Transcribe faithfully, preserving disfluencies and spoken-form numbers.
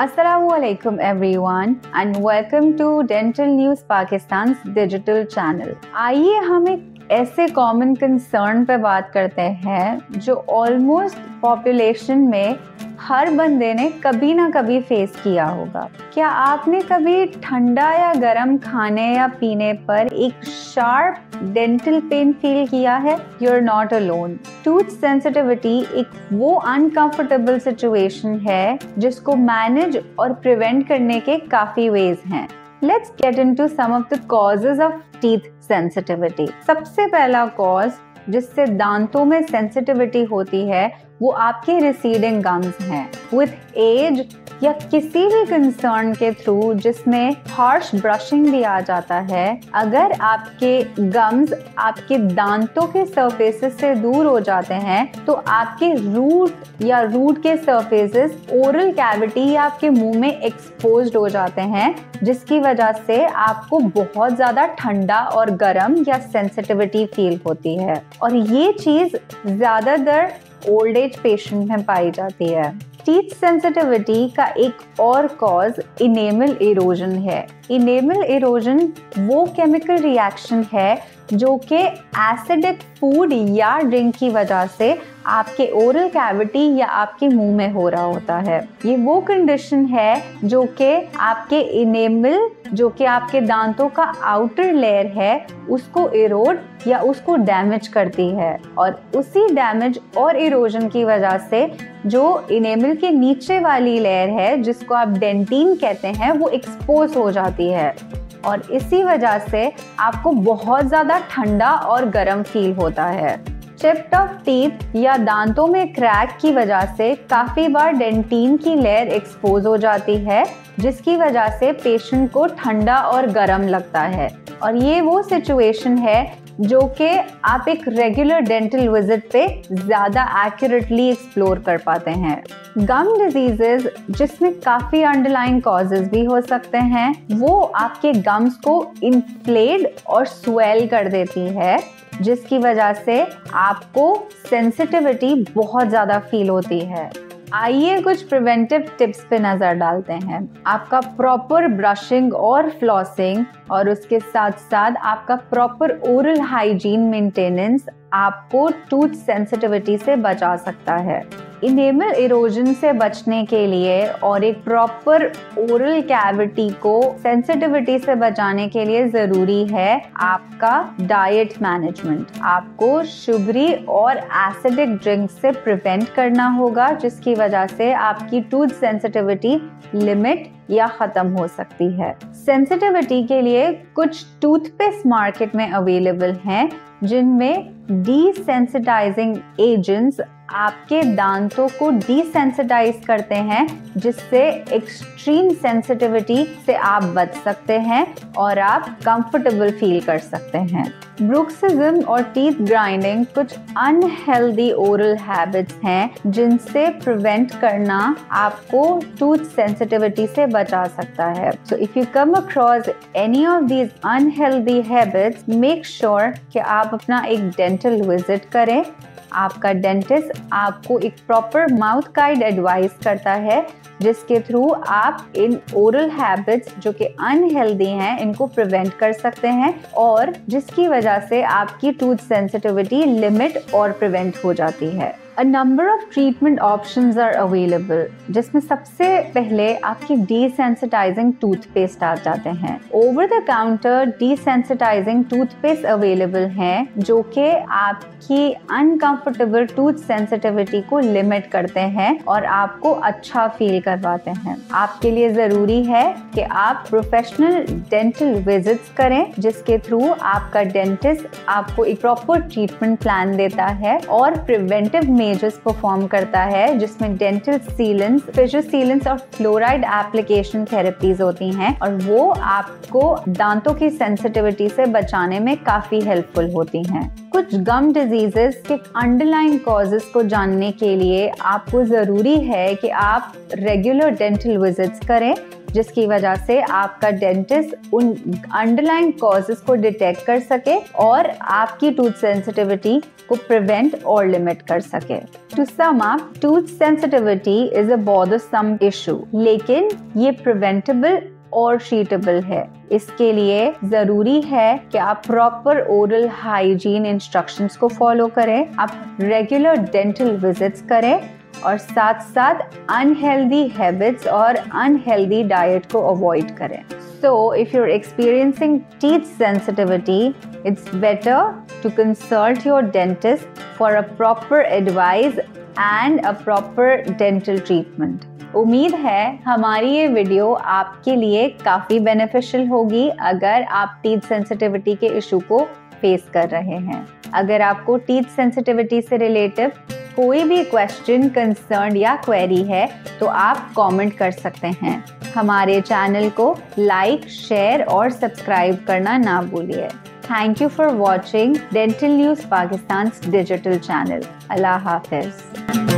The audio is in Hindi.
Assalamualaikum everyone and welcome to Dental News Pakistan's digital channel। आइए हम एक ऐसे कॉमन कंसर्न पे बात करते हैं जो ऑलमोस्ट पॉपुलेशन में हर बंदे ने कभी ना कभी फेस किया होगा। क्या आपने कभी ठंडा या गर्म खाने या पीने पर एक शार्प डेंटल पेन फील किया है? You are not alone. Tooth sensitivity एक वो अनकंफर्टेबल सिचुएशन है जिसको मैनेज और प्रिवेंट करने के काफी वेज हैं। Let's get into some of the causes of teeth sensitivity। सबसे पहला कॉज जिससे दांतों में सेंसिटिविटी होती है वो आपके रिसीडिंग गम्स हैं। विथ एज या किसी भी कंसर्न के थ्रू जिसमें हार्श ब्रशिंग भी आ जाता है, अगर आपके गम्स आपके दांतों के सरफेसेस से दूर हो जाते हैं तो आपके रूट या रूट के सरफेसेस ओरल कैविटी या आपके मुंह में एक्सपोज्ड हो जाते हैं, जिसकी वजह से आपको बहुत ज्यादा ठंडा और गर्म या सेंसिटिविटी फील होती है। और ये चीज ज्यादातर ओल्ड एज पेशेंट में पाई जाती है। टीथ सेंसिटिविटी का एक और कॉज इनेमल इरोजन है। इनेमल इरोजन वो केमिकल रिएक्शन है जो कि एसिडिक फूड या ड्रिंक की वजह से आपके ओरल कैविटी या आपके मुंह में हो रहा होता है। ये वो कंडीशन है जो कि आपके इनेमल जो कि आपके दांतों का आउटर लेयर है उसको इरोड या उसको डैमेज करती है, और उसी डैमेज और इरोजन की वजह से जो इनेमल के नीचे वाली लेयर है जिसको आप डेंटिन कहते हैं वो एक्सपोज हो जाती है, और इसी वजह से आपको बहुत ज्यादा ठंडा और गर्म फील होता है। चिप्ड ऑफ टीथ या दांतों में क्रैक की वजह से काफी बार डेंटिन की लेयर एक्सपोज हो जाती है, जिसकी वजह से पेशेंट को ठंडा और गर्म लगता है। और ये वो सिचुएशन है जो कि आप एक रेगुलर डेंटल विजिट पे ज्यादा एक्यूरेटली एक्सप्लोर कर पाते हैं। गम डिजीजेस जिसमें काफी अंडरलाइन कॉजेज भी हो सकते हैं, वो आपके गम्स को इन्फ्लेड और स्वेल कर देती है, जिसकी वजह से आपको सेंसिटिविटी बहुत ज्यादा फील होती है। आइए कुछ प्रिवेंटिव टिप्स पे नजर डालते हैं। आपका प्रॉपर ब्रशिंग और फ्लॉसिंग और उसके साथ साथ आपका प्रॉपर ओरल हाइजीन मेंटेनेंस आपको टूथ सेंसिटिविटी से बचा सकता है। इनेमल इरोजन से बचने के लिए और एक प्रॉपर ओरल कैविटी को सेंसिटिविटी से बचाने के लिए जरूरी है आपका डाइट मैनेजमेंट। आपको शुगरी और एसिडिक ड्रिंक से प्रिवेंट करना होगा, जिसकी वजह से आपकी टूथ सेंसिटिविटी लिमिट या खत्म हो सकती है। सेंसिटिविटी के लिए कुछ टूथपेस्ट मार्केट में अवेलेबल हैं जिनमें डीसेंसिटाइजिंग एजेंट्स आपके दांतों को डीसेंसिटाइज करते हैं, जिससे एक्सट्रीम सेंसिटिविटी से आप बच सकते हैं और आप कंफर्टेबल फील कर सकते हैं। ब्रुक्सिज्म और टीथ ग्राइंडिंग कुछ अनहेल्दी ओरल हैबिट्स हैं जिनसे प्रिवेंट करना आपको टूथ सेंसिटिविटी से बचा सकता है। So if you come across any of these unhealthy habits, make sure कि आप अपना एक डेंटल विजिट करें। आपका डेंटिस्ट आपको एक प्रॉपर माउथ गाइड एडवाइस करता है, जिसके थ्रू आप इन ओरल हैबिट्स जो कि अनहेल्दी हैं इनको प्रिवेंट कर सकते हैं, और जिसकी वजह से आपकी टूथ सेंसिटिविटी लिमिट और प्रिवेंट हो जाती है। A number of treatment options are available, जिसमें सबसे पहले आपकी desensitizing toothpaste आ जाते हैं। Over the counter desensitizing toothpaste available हैं जो कि आपकी uncomfortable tooth sensitivity को limit करते हैं और आपको अच्छा फील करवाते हैं। आपके लिए जरूरी है कि आप प्रोफेशनल डेंटल विजिट्स करें, जिसके थ्रू आपका डेंटिस्ट आपको एक प्रॉपर ट्रीटमेंट प्लान देता है और प्रिवेंटिव मेजर्स परफॉर्म करता है, जिसमें डेंटल सीलेंट्स, फिशर सीलेंट्स और फ्लोराइड एप्लीकेशन थेरेपीज होती हैं, और वो आपको दांतों की सेंसिटिविटी से बचाने में काफी हेल्पफुल होती हैं। कुछ गम डिजीजेस के अंडरलाइन कॉजेस को जानने के लिए आपको जरूरी है कि आप रेगुलर डेंटल विजिट्स करें, जिसकी वजह से आपका डेंटिस्ट उन अंडरलाइन कॉजेस को डिटेक्ट कर सके और आपकी टूथ सेंसिटिविटी को प्रिवेंट और लिमिट कर सके। To sum up, tooth sensitivity is a bothersome issue, लेकिन ये प्रिवेंटेबल और ट्रीटेबल है। इसके लिए जरूरी है कि आप प्रॉपर ओरल हाइजीन इंस्ट्रक्शंस को फॉलो करें, आप रेगुलर डेंटल विजिट्स करें और साथ साथ अनहेल्दी हैबिट्स और अनहेल्दी डाइट को अवॉइड करें। So, if you're experiencing teeth sensitivity, it's better to consult your dentist for a proper advice and a proper dental treatment. उम्मीद है हमारी ये वीडियो आपके लिए काफ़ी बेनिफिशियल होगी अगर आप टीथ सेंसिटिविटी के इशू को फेस कर रहे हैं। अगर आपको टीथ सेंसिटिविटी से रिलेटिव कोई भी क्वेश्चन, कंसर्न या क्वेरी है तो आप कमेंट कर सकते हैं। हमारे चैनल को लाइक, शेयर और सब्सक्राइब करना ना भूलिए। Thank you for watching dental news Pakistan digital channel. अल्लाह हाफिज।